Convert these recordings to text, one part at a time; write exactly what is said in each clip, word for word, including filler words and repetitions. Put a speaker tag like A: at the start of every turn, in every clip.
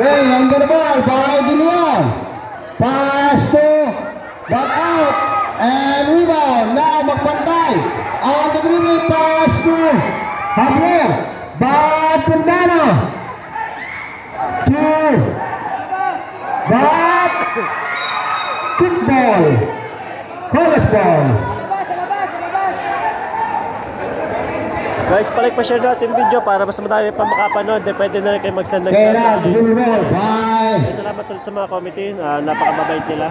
A: Okay, under the ball by Dilion. Pass to back out and rebound. Now magbantay. On the dribbling pass to Javier. By Pundano. To back. Kickball. College ball.
B: Guys, palik pa share natin video para mas madami pa makapanood. Eh, pwede na rin kayo mag-send ng
A: Okay,
B: stars.
A: bye.
B: Salamat ulit sa mga committee. Uh, napakababait nila.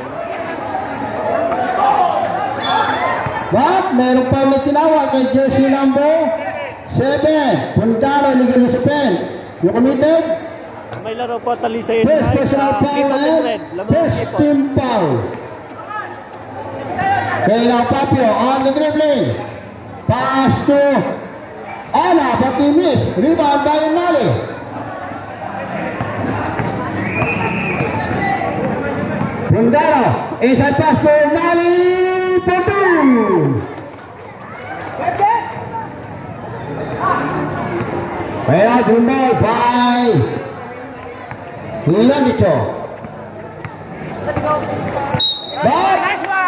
A: But meron pa ulit tinawag kay jersey number seven. Pundano, Liga Lucipen. You committed?
B: May laro po, Talisay and
A: First
B: High.
A: personal
B: Uh,
A: foul
B: red.
A: and first team foul. Okay, now Papio on the dribbling. Pass to Ana, but he missed. Rebound by Mali. Pundano, inside pass to Mali. Boom! Kaya Jumbo by Lanicho. But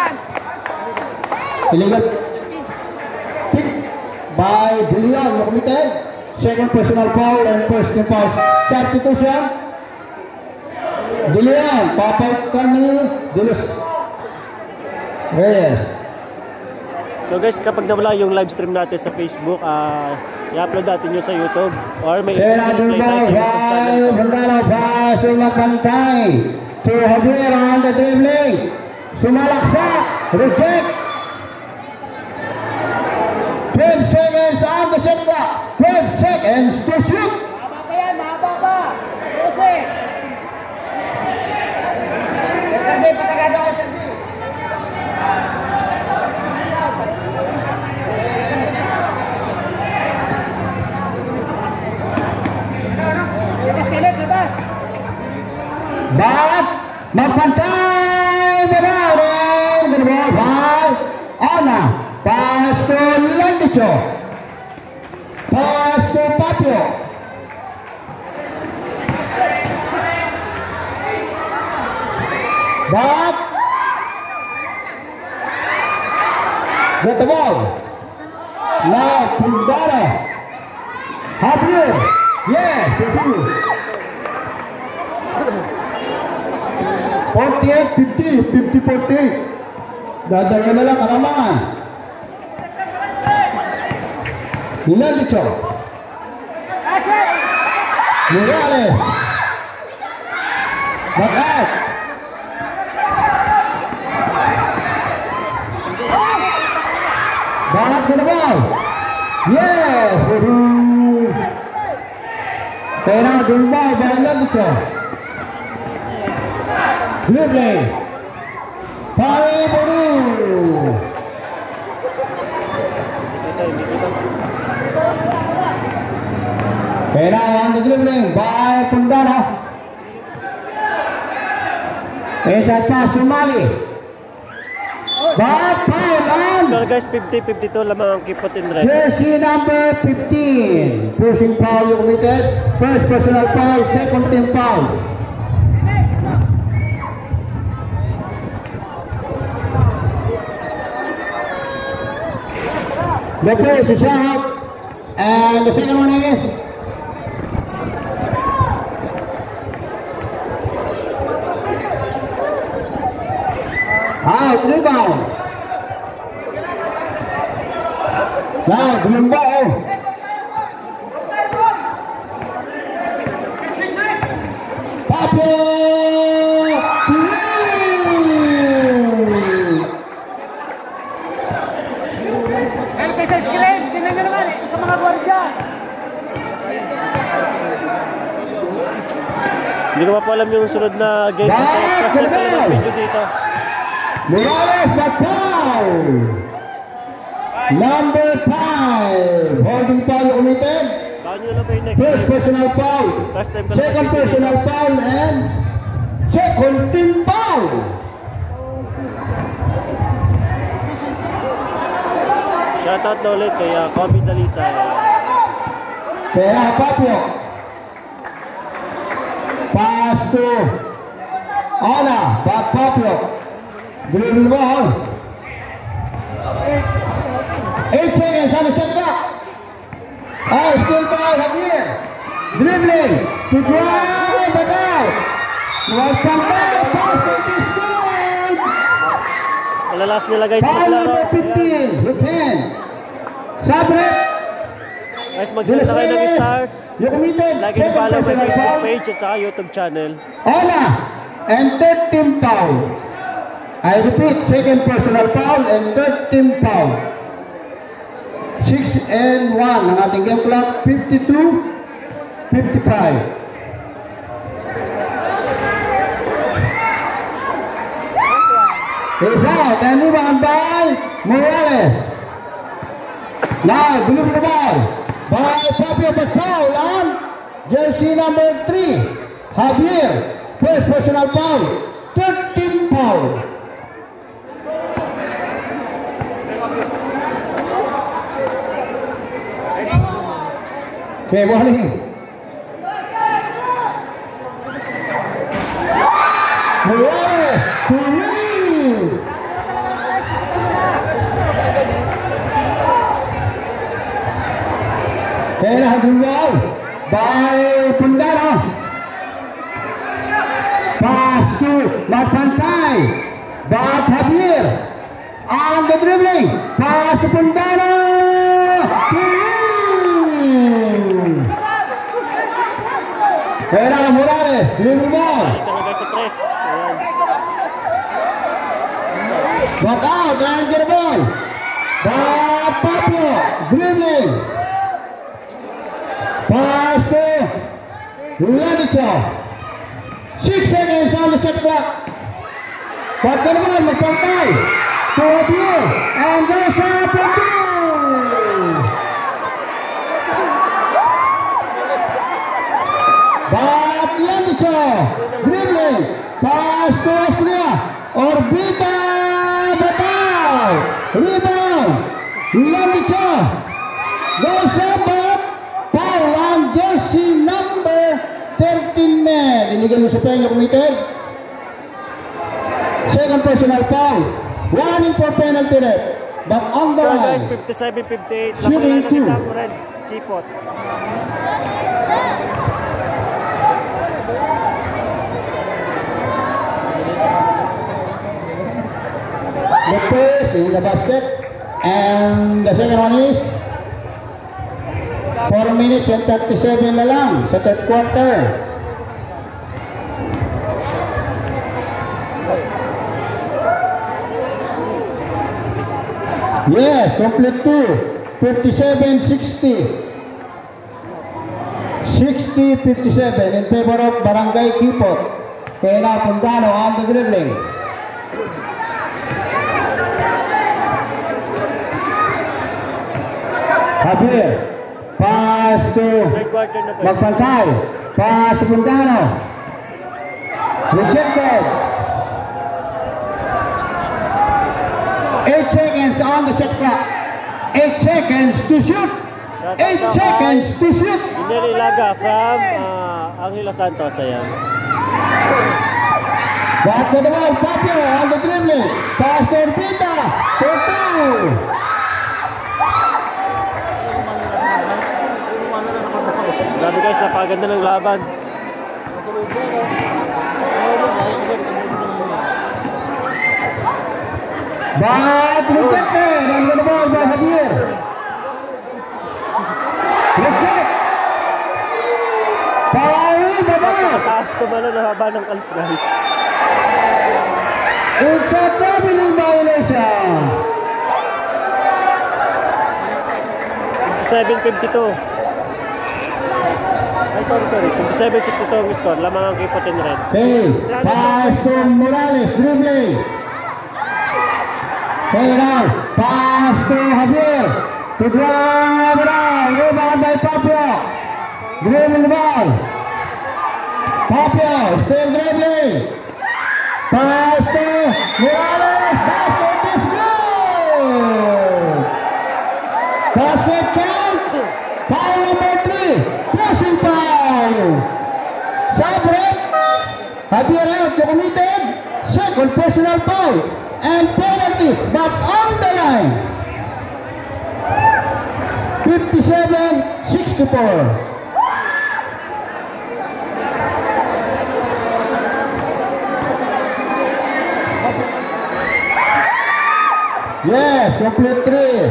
A: illegal pick by Dilion. No committed. Second personal foul and first team foul. Substitution. Dilion. Papaut kami. Dilus. Yes.
B: So guys, kapag nawala yung live stream natin sa Facebook, uh, i-upload natin yun sa YouTube or may
A: Kaya
B: play tayo sa YouTube channel.
A: Bundalo pa sumakantay to Javier on the dribbling. Sumalaksak. Reject. twelve seconds on the shot clock. twelve seconds to shoot.
C: Mahaba pa yan, mahaba pa. Jose. Perdi, patagado kayo, Perdi. Labas kalit, labas.
A: But magpantay Bernardo. Good ball by Ana. Pass to Landicho. Pass to Papio. But get the ball. Now Pundano. Javier. Yes, continue. forty-eight fifty, fifty forty. Dadagyan na lang kalamangan. Landicho. Morales. Back out. Back to the ball. Yes. Kaya Jumbo by Landicho. Dribbling. Pare Boru. Kaya on the dribbling by Pundano. Inside pass to Mali. But foul on.
B: Score guys, fifty fifty-two lamang ang keep in red.
A: Jersey number fifteen. Pushing foul you committed. First personal foul, second team foul. The first is out, and the second one is out, rebound. Now, Jumbo. Papo.
B: Hindi ko pa po alam yung sunod na game kasi press na pala ng video dito.
A: Morales, but foul! Number five. Holding foul committed.
B: Baka nyo na pa yung next
A: First
B: game.
A: personal foul.
B: Last time ko na
A: Second
B: pa-
A: personal foul and second team foul.
B: Shoutout na ulit kay uh, Kobe Dalisay.
A: Kaya Papio. Pass to Ana. Back Papio. Dribble the ball. Eight seconds on the shot clock. Oh, still ball Javier. Dribbling to drive it out. Was come back. Pass to this goal.
B: Malalas nila guys
A: Ball
B: maglaro.
A: number fifteen. You can. Sabre.
B: Guys, mag-send na kayo ng stars.
A: You committed.
B: Like and
A: Second
B: follow my
A: personal
B: Facebook
A: foul.
B: page at saka YouTube channel.
A: Ona. And third team foul. I repeat, second personal foul and third team foul. six and one ang ating game clock. fifty-two fifty-five. Is out and rebound by Morales. Now, deliver the ball by Fabio, but foul on jersey number three, Javier. First personal foul, thirteen foul. Okay, warning. Morales to win. Kaya Dulwal by Pundano. Pass to Magpantay. But Javier on the dribbling. Pass to Pundano. Kaya Morales, dribble ball.
B: Ito na guys sa tres. Ayan.
A: Back out and get the ball. But Pablo, dribbling. Pass to Lanicho. Six seconds on the shot clock. Back to the ball, Magpantay. To Javier. And there's a goal. But Lanicho. Dribbling. Pass to Austria. Orbita. Batao. Rebound. Lanicho. Goes up, but foul on jersey number thirteen men. Illegal sa penyo committed. Second personal foul. Warning for penalty red. But on the
B: Score
A: line.
B: guys, fifty-seven fifty-eight.
A: Shooting
B: Laban na ng
A: two.
B: isang red. Kipot.
A: Lopez in the basket. And the second one is four minutes and thirty-seven na lang sa third quarter. Yes, complete two. fifty-seven sixty. sixty fifty-seven in favor of Barangay Kipot. Kaya Pundano on the dribbling. Javier. Pass to
B: Third quarter na po.
A: Magpantay. Pass to Pundano. Rejected. Eight seconds on the shot clock. Eight seconds to shoot. Eight seconds to shoot.
B: Inel Ilaga from uh, Angela Santos. Ayan.
A: Back to the ball. Fabio on the dribbling. Pass to Orbita. For two.
B: Grabe guys, napakaganda ng laban.
A: But rejected. On the ball by Javier. Reject. Foul the ball.
B: Mataas naman ang haba ng kalis guys.
A: It's a traveling violation.
B: fifty-seven fifty-two. Ay, sorry, sorry. fifty-seven sixty-two ang score. Lamang ang Kipot in red.
A: Okay, pass to Morales, dribbling. Okay, now, pass to Javier. To drive it out. Rebound by Papio. Dribbling the ball. Papio, still dribbling. Pass to Morales. Basket is good. Basket count. Foul number three. Pressing foul. Sabre. Javier out, you committed. Second personal foul and penalty, but on the line. fifty-seven sixty-four. Yes, complete three.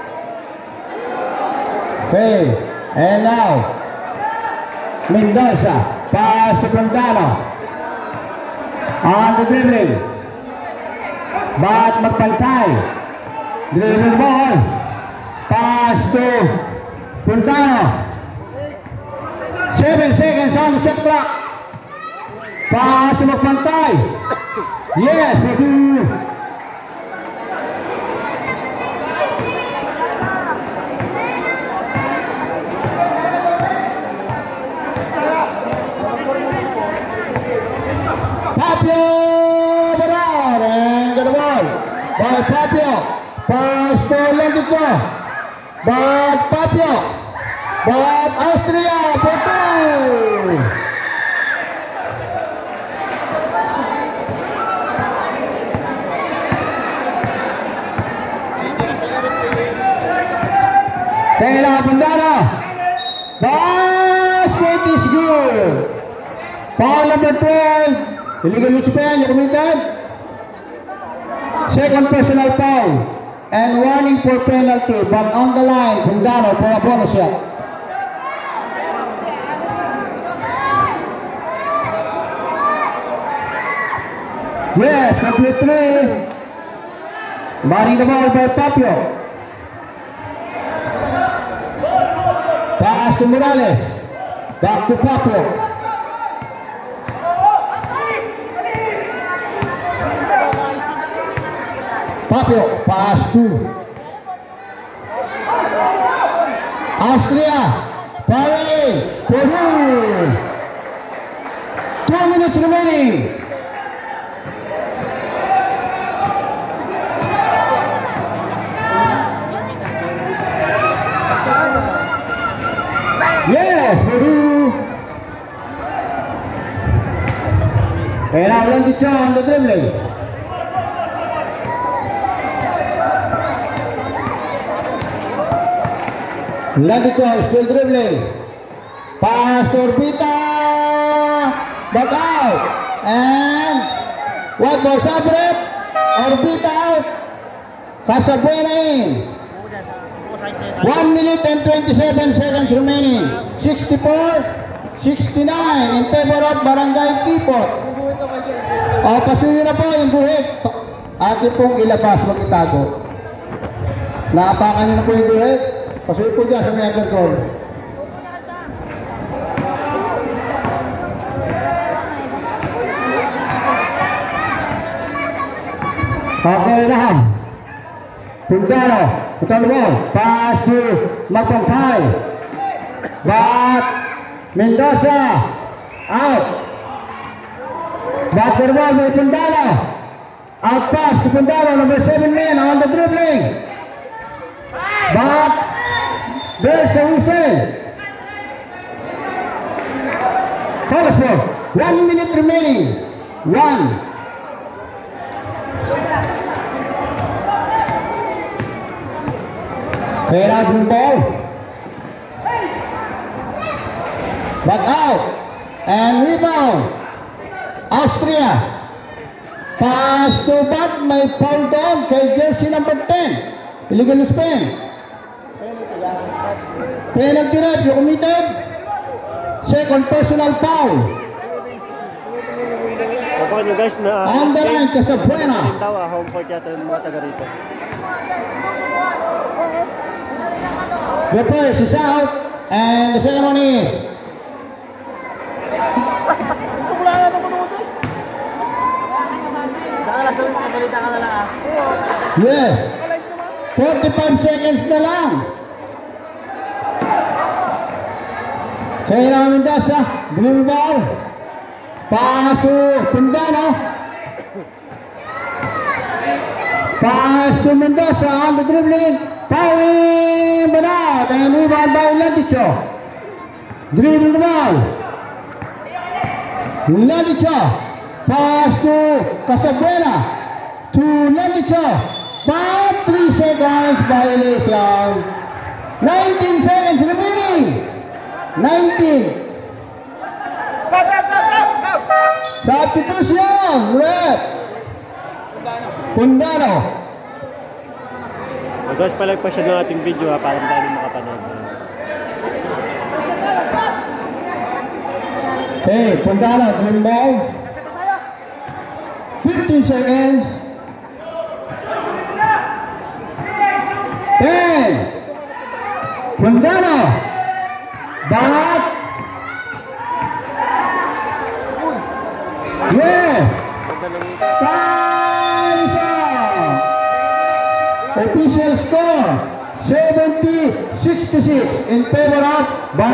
A: Okay, and now Mendoza, pass to Quintano. On the dribbling. But magpantay. Dribble ball. Pass to Quintano. Seven seconds on the shot clock. Pass to magpantay. Yes, we do. Papio Berar and the ball by Papio. Pass to Lendico. But Papio. But Austria for two. Kayla Pandana. Basket is good. Foul number twelve. Illegal use of pen, you committed. Second personal foul and warning for penalty, but on the line, Pundano for a bonus shot. Yes, complete three. Barring the ball by Papio. Pass to Morales. Back to Papio. Papio, pass to Austria, Paris, Peru. Two minutes remaining. Yes, Peru. And now Lendico on the dribbling. Lendico still dribbling. Pass to Orbita. Back out. And white ball separate. Orbita out. Casabuena in. One minute and twenty-seven seconds remaining. sixty-four sixty-nine in favor of Barangay Tipot. O, pasuyo na po yung guhit. Ate pong ilabas, mag-itago. Naapakan nyo na po yung guhit. Pasuyo po dyan sa may undercall. Okay na. Pundano, control ball, pass to Magpantay. But Mendoza out. Back to the ball by Pundano. Out pass to Pundano, number seven man on the dribbling. But there's the whistle. Foul for one minute remaining. One. Fair out the ball. Back out. And rebound. Austria. Pass to back. May foul down kay jersey number ten. Illegal spin. Penalty ref, you committed. Second personal foul.
B: So kung nyo guys na
A: On the line, Casabuena.
B: daw, ah, home court yata yung mga taga rito.
A: The first is out and the ceremony.
C: Gusto ko lang natin matuto. Dakalas kami makabalita ka na lang ah.
A: Yes. forty-five seconds na lang. Kaya Mendoza, dribble ball. Paso Pundano. Pass to Mendoza on the dribbling. Powing Bernard and rebound by Lendico. Dribble the ball. Lendico Pass to Casabuena. To Lendicho. But three seconds violation. nineteen seconds remaining. nineteen. Substitution. Red. Pundano.
B: So guys, palike pa siya ng ating video ha, para tayo makapanood.
A: Okay, Pundano, green ball. fifteen seconds. ten. Pundano. Back. Yes. Time out. Official score seventy sixty-six in favor of